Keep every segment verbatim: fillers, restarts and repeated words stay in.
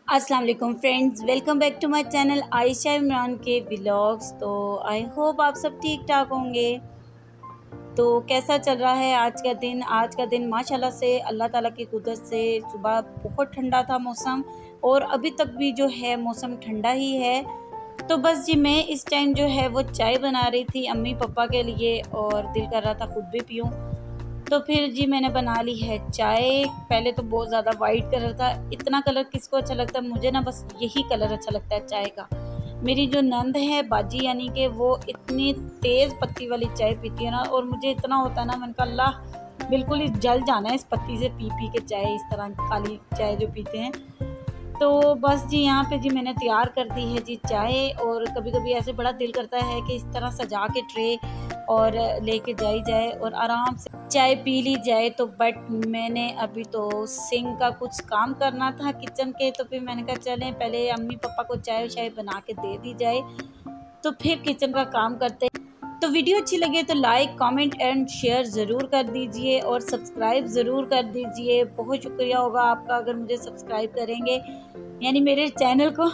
अस्सलाम वालेकुम friends, welcome back to my channel Ayesha Imran के व्लॉग्स। तो आई होप आप सब ठीक ठाक होंगे। तो कैसा चल रहा है आज का दिन? आज का दिन माशाल्लाह से अल्लाह ताला की कुदरत से सुबह बहुत ठंडा था मौसम, और अभी तक भी जो है मौसम ठंडा ही है। तो बस जी मैं इस टाइम जो है वो चाय बना रही थी अम्मी पापा के लिए, और दिल कर रहा था खुद भी पीऊँ। तो फिर जी मैंने बना ली है चाय। पहले तो बहुत ज़्यादा वाइट कलर था, इतना कलर किसको अच्छा लगता है, मुझे ना बस यही कलर अच्छा लगता है चाय का। मेरी जो नंद है बाजी, यानी कि वो इतनी तेज़ पत्ती वाली चाय पीती है ना, और मुझे इतना होता है ना, मैंने कहा अल्लाह बिल्कुल ही जल जाना है इस पत्ती से पी पी के चाय, इस तरह काली चाय जो पीते हैं। तो बस जी यहाँ पे जी मैंने तैयार कर दी है जी चाय। और कभी कभी ऐसे बड़ा दिल करता है कि इस तरह सजा के ट्रे और लेके जाई जाए और आराम से चाय पी ली जाए। तो बट मैंने अभी तो सिंक का कुछ काम करना था किचन के, तो फिर मैंने कहा चलें पहले अम्मी पापा को चाय शाय बना के दे दी जाए, तो फिर किचन का काम करते। तो वीडियो अच्छी लगे तो लाइक कमेंट एंड शेयर ज़रूर कर दीजिए, और सब्सक्राइब ज़रूर कर दीजिए। बहुत शुक्रिया होगा आपका अगर मुझे सब्सक्राइब करेंगे, यानी मेरे चैनल को।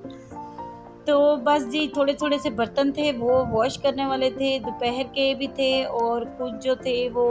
तो बस जी थोड़े थोड़े से बर्तन थे वो वॉश करने वाले थे, दोपहर के भी थे, और कुछ जो थे वो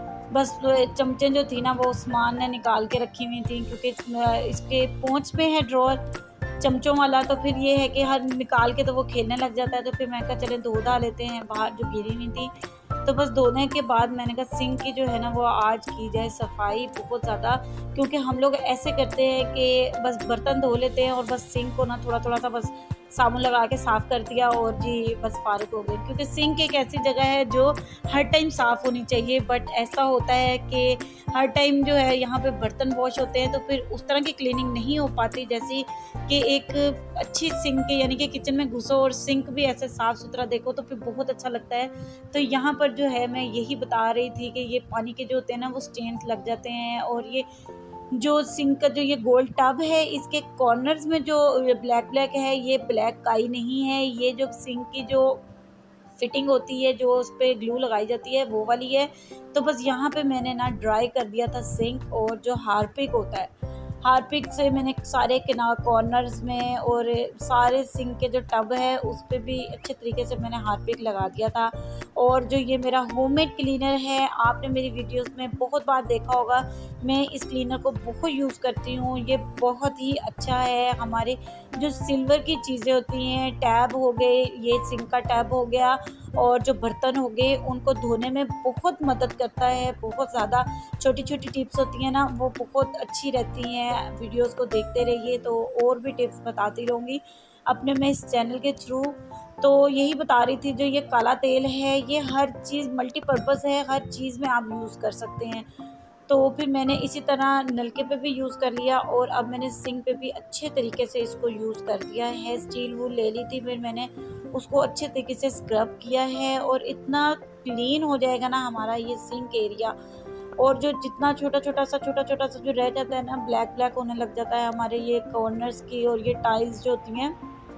बस चमचे जो थी ना वो उस्मान ने निकाल के रखी हुई थी, क्योंकि इसके पोंछ पे है ड्रॉर चमचों वाला। तो फिर ये है कि हर निकाल के तो वो खेलने लग जाता है, तो फिर मैं कहा चले धो धा लेते हैं बाहर जो गिरी हुई थी। तो बस धोने के बाद मैंने कहा सिंक की जो है ना वो आज की जाए सफाई बहुत ज़्यादा, क्योंकि हम लोग ऐसे करते हैं कि बस बर्तन धो लेते हैं और बस सिंक को ना थोड़ा थोड़ा सा बस साबुन लगा के साफ़ कर दिया और जी बस फारिग हो गए। क्योंकि सिंक एक ऐसी जगह है जो हर टाइम साफ़ होनी चाहिए, बट ऐसा होता है कि हर टाइम जो है यहाँ पे बर्तन वॉश होते हैं, तो फिर उस तरह की क्लीनिंग नहीं हो पाती जैसी कि एक अच्छी सिंक के, यानी कि किचन में घुसो और सिंक भी ऐसे साफ़ सुथरा देखो तो फिर बहुत अच्छा लगता है। तो यहाँ पर जो है मैं यही बता रही थी कि ये पानी के जो होते हैं ना वो स्टेन्स लग जाते हैं, और ये जो सिंक का जो ये गोल्ड टब है इसके कॉर्नर्स में जो ब्लैक ब्लैक है, ये ब्लैक काई नहीं है, ये जो सिंक की जो फिटिंग होती है जो उस पर ग्लू लगाई जाती है वो वाली है। तो बस यहाँ पे मैंने ना ड्राई कर दिया था सिंक, और जो हार्पिक होता है हार्पिक से मैंने सारे किनार कॉर्नर्स में और सारे सिंक के जो टब है उस पर भी अच्छे तरीके से मैंने हार्पिक लगा दिया था। और जो ये मेरा होममेड क्लीनर है, आपने मेरी वीडियोस में बहुत बार देखा होगा, मैं इस क्लीनर को बहुत यूज़ करती हूँ। ये बहुत ही अच्छा है। हमारे जो सिल्वर की चीज़ें होती हैं, टैब हो गए, ये सिंक का टैब हो गया, और जो बर्तन हो गए उनको धोने में बहुत मदद करता है। बहुत ज़्यादा छोटी छोटी टिप्स होती हैं ना वो बहुत अच्छी रहती हैं। वीडियोस को देखते रहिए तो और भी टिप्स बताती रहूँगी अपने मैं इस चैनल के थ्रू। तो यही बता रही थी, जो ये काला तेल है ये हर चीज़ मल्टीपर्पज़ है, हर चीज़ में आप यूज़ कर सकते हैं। तो फिर मैंने इसी तरह नलके पे भी यूज़ कर लिया, और अब मैंने सिंक पे भी अच्छे तरीके से इसको यूज़ कर दिया है। स्टील वूल ले ली थी, फिर मैंने उसको अच्छे तरीके से स्क्रब किया है, और इतना क्लीन हो जाएगा ना हमारा ये सिंक एरिया। और जो जितना छोटा छोटा सा छोटा छोटा सा जो रह जाता है ना ब्लैक ब्लैक होने लग जाता है हमारे ये कॉर्नर्स की, और ये टाइल्स जो होती हैं,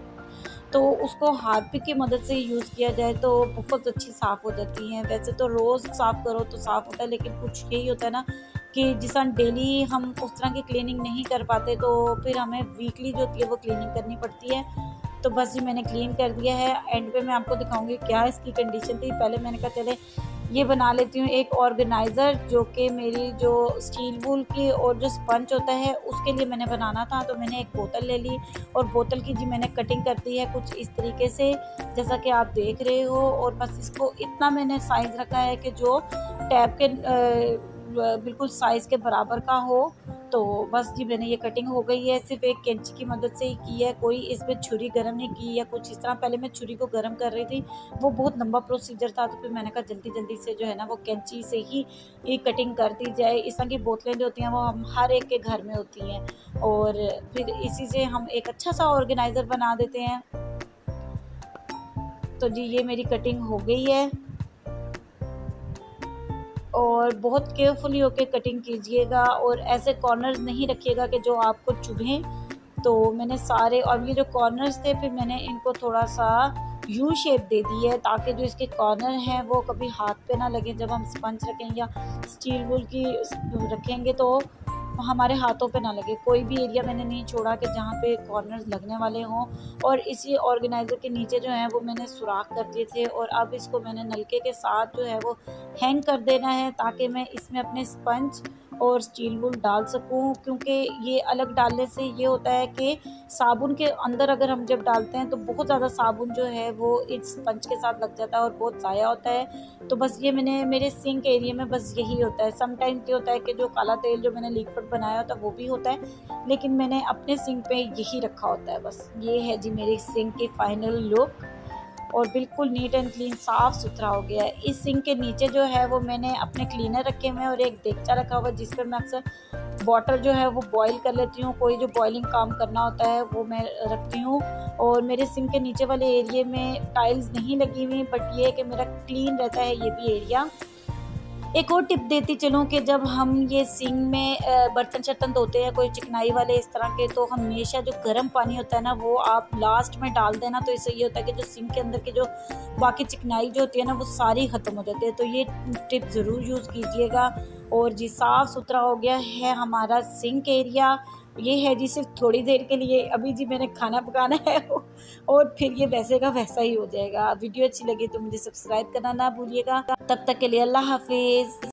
तो उसको हार्पिक की मदद से यूज़ किया जाए तो बहुत अच्छी साफ़ हो जाती हैं। वैसे तो रोज़ साफ़ करो तो साफ़ होता है, लेकिन कुछ यही होता है ना कि जिस तरह डेली हम उस तरह की क्लीनिंग नहीं कर पाते, तो फिर हमें वीकली जो होती है वो क्लीनिंग करनी पड़ती है। तो बस जी मैंने क्लीन कर दिया है। एंड पे मैं आपको दिखाऊंगी क्या इसकी कंडीशन थी। पहले मैंने कहा चले ये बना लेती हूँ एक ऑर्गेनाइज़र, जो कि मेरी जो स्टील वूल की और जो स्पंज होता है उसके लिए मैंने बनाना था। तो मैंने एक बोतल ले ली, और बोतल की जी मैंने कटिंग कर दी है कुछ इस तरीके से जैसा कि आप देख रहे हो। और बस इसको इतना मैंने साइज़ रखा है कि जो टैब के बिल्कुल साइज़ के बराबर का हो। तो बस जी मैंने ये कटिंग हो गई है, सिर्फ एक कैंची की मदद से ही की है, कोई इसमें छुरी गरम नहीं की या कुछ इस तरह। पहले मैं छुरी को गरम कर रही थी, वो बहुत लंबा प्रोसीजर था, तो फिर मैंने कहा जल्दी जल्दी से जो है ना वो कैंची से ही ये कटिंग कर दी जाए। इस तरह की बोतलें जो होती हैं वो हम हर एक के घर में होती हैं, और फिर इसी से हम एक अच्छा सा ऑर्गेनाइज़र बना देते हैं। तो जी ये मेरी कटिंग हो गई है, और बहुत केयरफुली होके कटिंग कीजिएगा, और ऐसे कॉर्नर्स नहीं रखिएगा कि जो आपको चुभें। तो मैंने सारे, और ये जो कॉर्नर्स थे फिर मैंने इनको थोड़ा सा यू शेप दे दी है, ताकि जो इसके कॉर्नर हैं वो कभी हाथ पे ना लगे जब हम स्पंज रखेंगे या स्टील वूल की रखेंगे, तो हमारे हाथों पे ना लगे। कोई भी एरिया मैंने नहीं छोड़ा कि जहाँ पे कॉर्नर्स लगने वाले हों। और इसी ऑर्गेनाइज़र के नीचे जो है वो मैंने सुराख कर दिए थे और अब इसको मैंने नलके के साथ जो है वो हैंग कर देना है, ताकि मैं इसमें अपने स्पंज और स्टील वूल डाल सकूं। क्योंकि ये अलग डालने से ये होता है कि साबुन के अंदर अगर हम जब डालते हैं तो बहुत ज़्यादा साबुन जो है वो इस स्पंज के साथ लग जाता है और बहुत ज़ाया होता है। तो बस ये मैंने मेरे सिंक एरिया में बस यही होता है। समटाइम क्या होता है कि जो काला तेल जो मैंने लिक्विड बनाया होता है वो भी होता है, लेकिन मैंने अपने सिंक पे यही रखा होता है। बस ये है जी मेरी सिंक की फाइनल लुक, और बिल्कुल नीट एंड क्लीन साफ़ सुथरा हो गया है। इस सिंक के नीचे जो है वो मैंने अपने क्लीनर रखे हुए हैं और एक देगचा रखा हुआ है जिस पर मैं अक्सर वाटर जो है वो बॉईल कर लेती हूँ। कोई जो बॉइलिंग काम करना होता है वो मैं रखती हूँ। और मेरे सिंक के नीचे वाले एरिए में टाइल्स नहीं लगी हुई, बट ये है कि मेरा क्लीन रहता है ये भी एरिया। एक और टिप देती चलूँ कि जब हम ये सिंक में बर्तन शर्तन धोते हैं कोई चिकनाई वाले इस तरह के, तो हमेशा जो गर्म पानी होता है ना वो आप लास्ट में डाल देना। तो इससे ये होता है कि जो सिंक के अंदर की जो बाकी चिकनाई जो होती है ना वो सारी ख़त्म हो जाती है। तो ये टिप ज़रूर यूज़ कीजिएगा। और जी साफ़ सुथरा हो गया है हमारा सिंक एरिया। ये है जी सिर्फ थोड़ी देर के लिए, अभी जी मैंने खाना पकाना है और फिर ये वैसे का वैसा ही हो जाएगा। वीडियो अच्छी लगी तो मुझे सब्सक्राइब करना ना भूलिएगा। तब तक के लिए अल्लाह हाफिज़।